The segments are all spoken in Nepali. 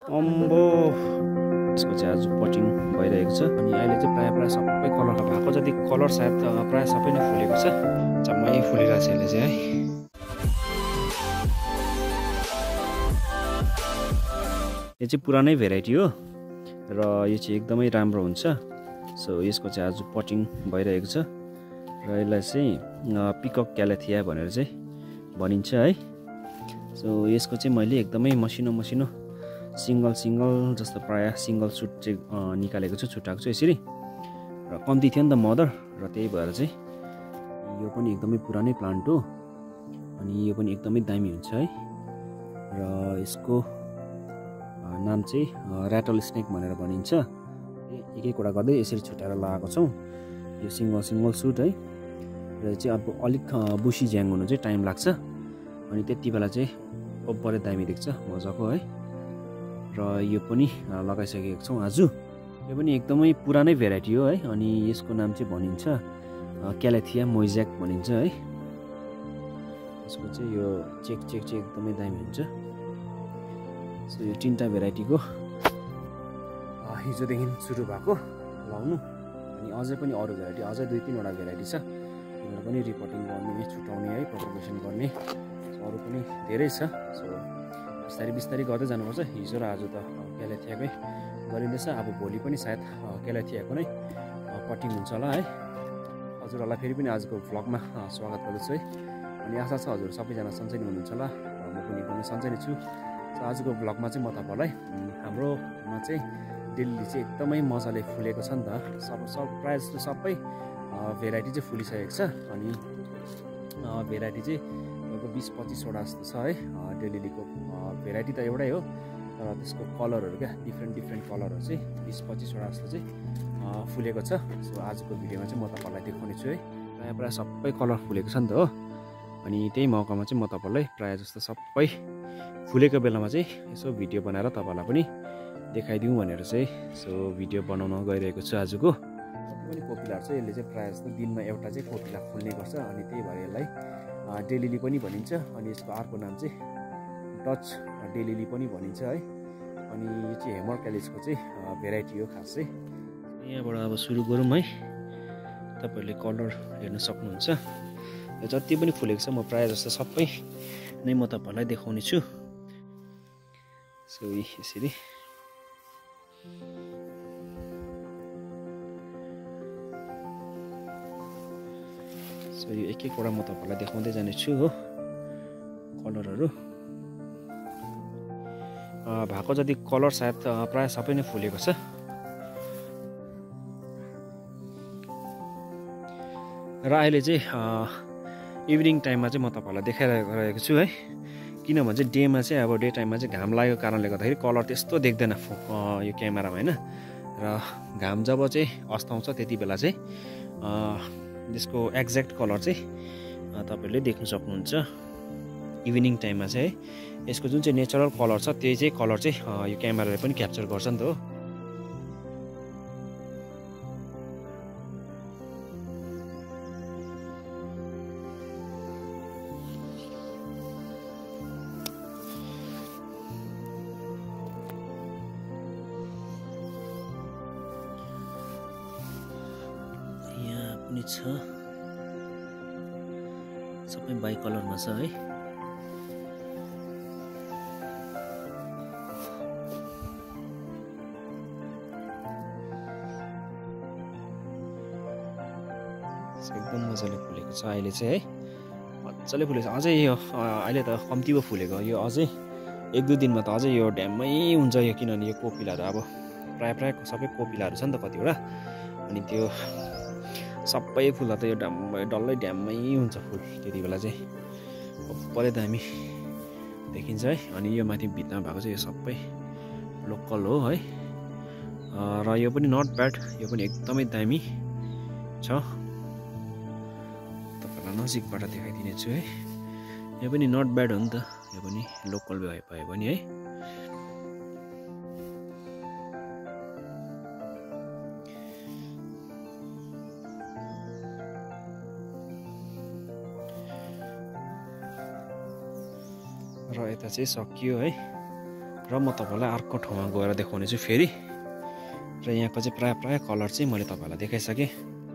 अम्बो यसको चाहिँ आज पटिङ भइरहेको छ अनि अहिले चाहिँ प्रायः सबै कलर भएको जति कलर सायद प्रायः सबै नै फुलेको छ जम्मै फुलिरहेको छ यसले चाहिँ है यो चाहिँ पुरानै भेराइटी हो र यो चाहिँ एकदमै राम्रो हुन्छ सो यसको चाहिँ आज पटिङ भइरहेको छ र यसलाई चाहिँ पिकक क्यालेथिया भनेर चाहिँ भनिन्छ है सो यसको चाहिँ मैले एकदमै मसिनो सिंगल जस्तो प्रायः सिंगल सुट चाहिँ निकालेको छु छुट्टाएको छु यसरी र कम्ती थियो नि त मदर र त्यही भएर चाहिँ यो पनि एकदमै पुरानै प्लान्ट हो अनि यो पनि एकदमै दामी हुन्छ है र यसको नाम चाहिँ ऱ्याटल स्नेक भनेर भनिन्छ एक एकवटा गर्दै यसरी छुट्याएर लगाएको छौँ यो सिंगल सुट है र चाहिँ अब अलिक बुसी ज्याङ हुनु चाहिँ टाइम लाग्छ अनि त्यति बेला चाहिँ ओभरै दामी देख्छ मजाको है र यो पनि लगाइसकेको छौँ आज यो पनि एकदमै पुरानै भेराइटी हो है अनि यसको नाम चाहिँ भनिन्छ क्यालेथिया मोइज्याक भनिन्छ है यसको चाहिँ यो चेक चाहिँ एकदमै दामी हुन्छ सो यो तीनटा भेराइटीको हिजोदेखि सुरु भएको लाउनु अनि अझै पनि अरू भेराइटी अझै 2-3वटा भेराइटी छ तिनीहरू पनि रिपोर्टिङ गर्ने छुटाउने है प्रोपगेसन गर्ने अरू पनि धेरै छ सो बिस्तारै गर्दै जानुपर्छ हिजो र आज त क्यालेथियाकै गरिँदैछ अब भोलि पनि सायद क्यालेथियाको नै पटिङ हुन्छ होला है हजुरहरूलाई फेरि पनि आजको भ्लगमा स्वागत गर्दछु है अनि आशा छ हजुर सबैजना सन्चै नै हुनुहुन्छ होला म पनि एकदमै सन्चै नै छु सो आजको भ्लगमा चाहिँ म तपाईँहरूलाई हाम्रोमा चाहिँ दिल्ली चाहिँ एकदमै मजाले फुलेको छ नि त प्रायः जस्तो सबै भेराइटी चाहिँ फुलिसकेको छ अनि भेराइटी चाहिँ 20-25वटा जस्तो छ है डेलीको भेराइटी त एउटै हो तर त्यसको कलरहरू क्या डिफ्रेन्ट कलरहरू चाहिँ 20-25वटा जस्तो चाहिँ फुलेको छ सो आजको भिडियोमा चाहिँ म तपाईँलाई देखाउने छु है प्रायः सबै कलर फुलेको छ नि त हो अनि त्यही मौकामा चाहिँ म तपाईँलाई प्रायः जस्तो सबै फुलेको बेलामा चाहिँ यसो भिडियो बनाएर तपाईँलाई पनि देखाइदिउँ भनेर चाहिँ सो भिडियो बनाउन गइरहेको छु आजको पनि कोपिलाहरू चाहिँ यसले चाहिँ प्रायः जस्तो दिनमा एउटा चाहिँ कोपिला फुल्ने गर्छ अनि त्यही भएर यसलाई डेलिली पनि भनिन्छ अनि यसको अर्को नाम चाहिँ डच डेलिली पनि भनिन्छ है अनि यो चाहिँ हेमर क्यालिजको चाहिँ भेराइटी हो खास चाहिँ यहाँबाट अब सुरु गरौँ है तपाईँहरूले कलर हेर्न सक्नुहुन्छ यो जति पनि फुलेको छ म प्रायः जस्तो सबै नै म तपाईँहरूलाई देखाउने छु सो यसरी सो यो एक एकवटा म तपाईँलाई देखाउँदै जानेछु हो कलरहरू भएको जति कलर सायद प्रायः सबै नै फुलेको छ र अहिले चाहिँ इभिनिङ टाइममा चाहिँ म तपाईँलाई देखाइरहेको छु है किनभने चाहिँ डेमा चाहिँ अब डे टाइममा चाहिँ घाम लागेको कारणले गर्दाखेरि कलर त्यस्तो देख्दैन यो क्यामेरामा होइन र घाम जब चाहिँ अस्ताउँछ त्यति बेला चाहिँ यसको एक्ज्याक्ट कलर चाहिँ तपाईँहरूले देख्न सक्नुहुन्छ इभिनिङ टाइममा चाहिँ है यसको जुन चाहिँ नेचरल कलर छ त्यही चाहिँ कलर चाहिँ यो क्यामेराले पनि क्याप्चर गर्छ नि त हो पनि छ सबै बाइ कलरमा छ है एकदम मजाले फुलेको छ अहिले चाहिँ है मजाले फुलेको छ अझै यो अहिले त कम्ती पो फुलेको यो अझै 1-2 दिनमा त अझै यो ड्याम्मै हुन्छ यो किनभने यो कोपिलाहरू अब प्रायः सबै कोपिलाहरू छ नि त कतिवटा अनि त्यो सबै फुल त यो डल्लै ड्याम्मै हुन्छ फुल त्यति बेला चाहिँ ओभरै दामी देखिन्छ है अनि यो माथि भित्तामा भएको चाहिँ यो सबै लोकल हो है र यो पनि नट ब्याड यो पनि एकदमै दामी छ तपाईँलाई नजिकबाट देखाइदिने छु है यो पनि नट ब्याड हो नि त यो पनि लोकल भए पनि है र यता चाहिँ सकियो है र म तपाईँलाई अर्को ठाउँमा गएर देखाउने छु फेरि। र यहाँको चाहिँ प्राय कलर चाहिँ मैले तपाईँलाई देखाइसकेँ।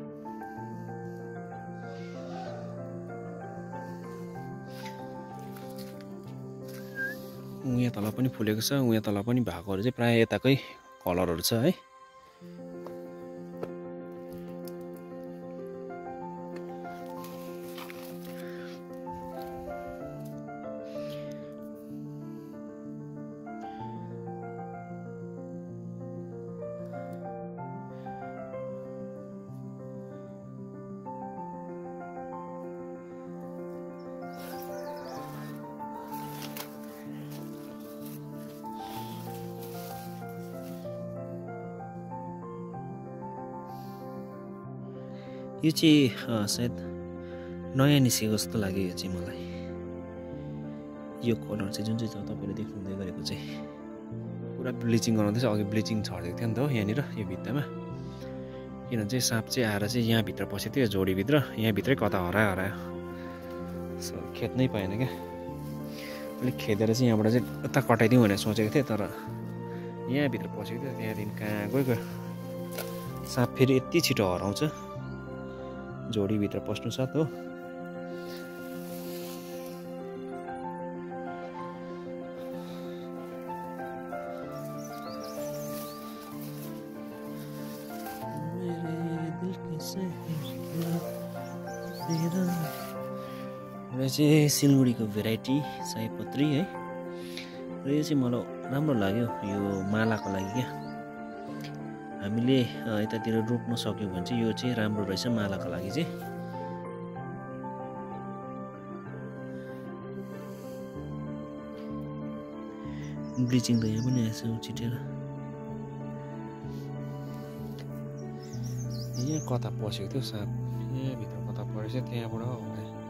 उहाँ तल पनि फुलेको छ, उहाँ तल पनि भएकोहरू चाहिँ प्राय यताकै कलरहरू छ है। यो चाहिँ सायद नयाँ निस्केको जस्तो लाग्यो यो चाहिँ मलाई। यो कलर चाहिँ जुन चाहिँ तपाईँले देख्नुहुँदै गरेको चाहिँ पुरा ब्लिचिङ गराउँदैछ। अघि ब्लिचिङ छरिदिएको थियो नि त यहाँनिर यो भित्तामा, किनभने चाहिँ साँप चाहिँ आएर चाहिँ यहाँभित्र पसेको थियो झोडीभित्र, यहाँभित्रै कता हरायो। सो खेद्नै पाएन क्या, अलिक खेदेर चाहिँ यहाँबाट चाहिँ यता कटाइदिउँ भनेर सोचेको थिएँ, तर यहाँभित्र पसेको थियो। त्यहाँदेखि कहाँ गयो साँप फेरि यति छिटो हराउँछ झोडीभित्र पस्नु साथ हो। यो चाहिँ सिलगढीको भेराइटी सयपत्री है। र यो चाहिँ मलाई राम्रो लाग्यो यो मालाको लागि क्या। हामीले यतातिर रोप्न सक्यौँ भने चाहिँ यो चाहिँ राम्रो रहेछ मालाको लागि चाहिँ। ब्लिचिङ त यहाँ पनि आएछ छिटेर। यहाँ कता पसेको थियो साँप, यहाँभित्र कता परेछ त्यहाँबाट हो।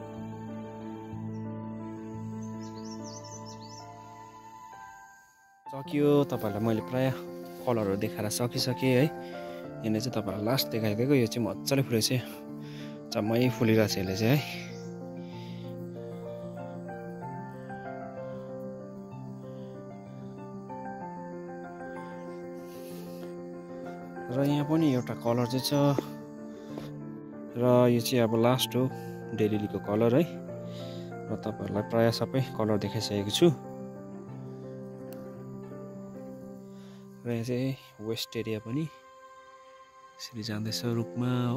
सकियो, तपाईँहरूलाई मैले प्राय कलरहरू देखाएर सकिसकेँ है। यसले चाहिँ तपाईँलाई लास्ट देखाइदिएको। यो चाहिँ मजाले फुलेको छ, जम्मै फुलिरहेको छ यसले चाहिँ है। र यहाँ पनि एउटा कलर चाहिँ छ, र यो चाहिँ अब लास्ट हो डेलिलीको कलर है। र तपाईँहरूलाई प्राय सबै कलर देखाइसकेको छु। र यहाँ चाहिँ वेस्ट एरिया पनि यसरी जाँदैछ रुखमा हो।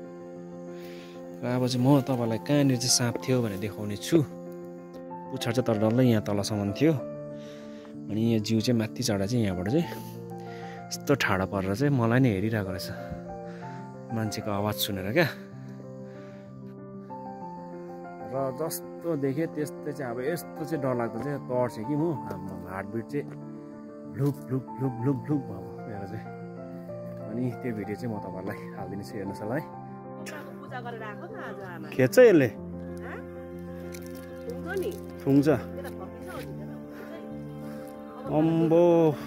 र अब चाहिँ म तपाईँलाई कहाँनिर चाहिँ साँप थियो भनेर देखाउने छु। पुच्छर चाहिँ तर डल्लै यहाँ तलसम्म थियो, अनि यो जिउ चाहिँ माथि चढा चाहिँ यहाँबाट चाहिँ यस्तो ठाडो परेर चाहिँ मलाई नै हेरिरहेको रहेछ मान्छेको आवाज सुनेर क्या। र जस्तो देखेँ त्यस्तै चाहिँ अब यस्तो चाहिँ डरलाग्दो चाहिँ तर्छ कि म हार्टबिट चाहिँ भ्लुक भ्लुक भ्लुक भ्लुक भ्लुक भएको मेरो चाहिँ। अनि त्यो भिडियो चाहिँ म तपाईँहरूलाई हालिदिनेछु, हेर्नुहोस् होला है। खेच्छ यसले, थुङ्छ अम्बो।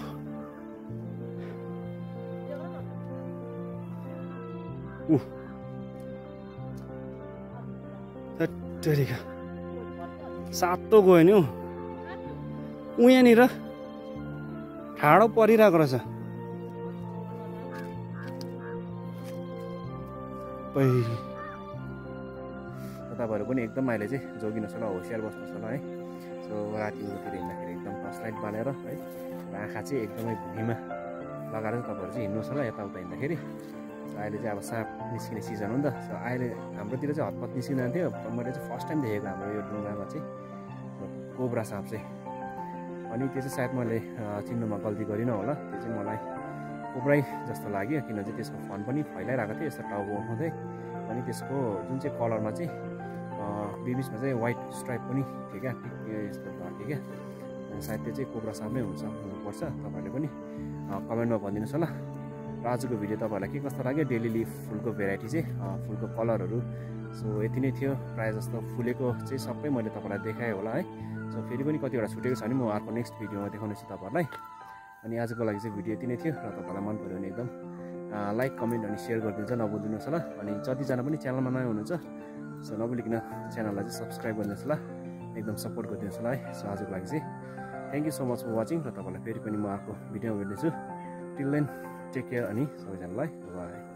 सातो गयो नि हौ, उहाँनिर ठाडो परिरहेको रहेछ। तपाईँहरू पनि एकदम अहिले चाहिँ जोगिनुहोस् होला, होसियार बस्नुहोस् होला है। सो राति उतिर हिँड्दाखेरि एकदम टर्च लाइट बालेर है, आँखा चाहिँ एकदमै भुइँमा लगाएर तपाईँहरू चाहिँ हिँड्नुहोस् होला यताउता हिँड्दाखेरि। अहिले चाहिँ अब साँप निस्किने सिजन हो नि त। सो अहिले हाम्रोतिर चाहिँ हतपत निस्किँदैन थियो। मैले चाहिँ फर्स्ट टाइम देखेको हाम्रो यो डुङ्गामा चाहिँ कोब्रा साँप चाहिँ। अनि त्यो चाहिँ सायद मैले चिन्नुमा गल्ती गरिनँ होला, त्यो चाहिँ मलाई कोब्रै जस्तो लाग्यो, किनभने त्यसको फन पनि फैलाइरहेको थियो यस्तो टाउको उठाउँदै। अनि त्यसको जुन चाहिँ कलरमा चाहिँ बिचमा चाहिँ वाइट स्ट्राइप पनि थियो क्या, यस्तो भएको क्या। सायद त्यो चाहिँ कोब्रा साँप नै हुनुपर्छ। तपाईँहरूले पनि कमेन्टमा भनिदिनुहोस् होला। र आजको भिडियो तपाईँहरूलाई के कस्तो लाग्यो, डेली लिफ फुलको भेराइटी चाहिँ फुलको कलरहरू। सो यति नै थियो, प्रायः जस्तो फुलेको चाहिँ सबै मैले तपाईँलाई देखाएँ होला है। सो फेरि पनि कतिवटा छुटेको छ भने म अर्को नेक्स्ट भिडियोमा देखाउनेछु तपाईँहरूलाई। अनि आजको लागि चाहिँ भिडियो यति नै थियो। र तपाईँलाई मन पऱ्यो भने एकदम लाइक कमेन्ट अनि सेयर गरिदिन्छ नभुलिदिनुहोस् होला। अनि जतिजना पनि च्यानलमा नयाँ हुनुहुन्छ सो नभुलिकन च्यानललाई चाहिँ सब्सक्राइब गरिदिनुहोस् होला, एकदम सपोर्ट गरिदिनुहोस् होला है। सो आजको लागि चाहिँ thank you so much for watching र तपाईँलाई फेरि पनि म अर्को भिडियोमा भेट्नेछु टिल देन टेक केयर अनि सबैजनालाई बाई